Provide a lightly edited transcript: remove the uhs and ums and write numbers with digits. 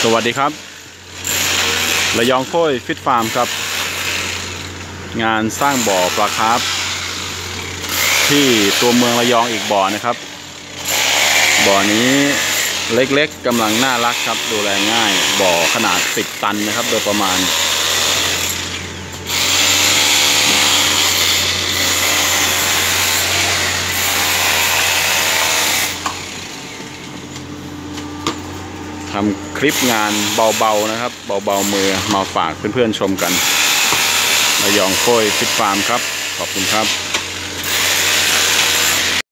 สวัสดีครับระยองโค้ยฟิตฟาร์มครับงานสร้างบ่อปลาคาร์ฟที่ตัวเมืองระยองอีกบ่อนะครับบ่อนี้เล็กๆกำลังน่ารักครับดูแลง่ายบ่อขนาด10 ตันนะครับโดยประมาณทำคลิปงานเบาๆนะครับเบาๆมือมาฝากเพื่อนๆชมกันระยองโค้ยฟิตฟาร์มครับขอบคุณครับ